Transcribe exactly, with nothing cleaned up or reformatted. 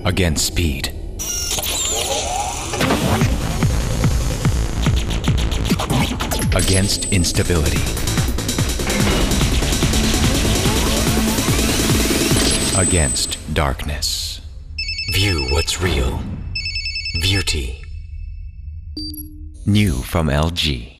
Against speed. Against instability. Against darkness. View what's real. Viewty. New from L G.